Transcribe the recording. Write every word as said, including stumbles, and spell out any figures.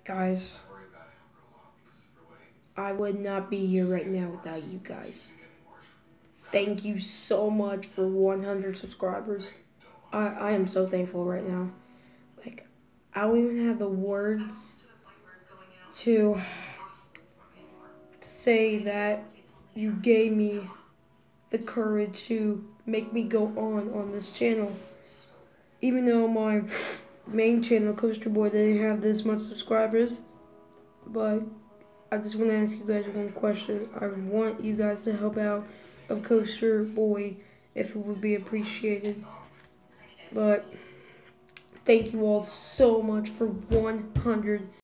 Guys, I would not be here right now without you guys. Thank you so much for one hundred subscribers. I, I am so thankful right now. Like, I don't even have the words to, to say that you gave me the courage to make me go on on this channel. Even though my main channel, Coaster Boy, didn't have this much subscribers, but I just want to ask you guys one question. I want you guys to help out of Coaster Boy if it would be appreciated. But thank you all so much for one hundred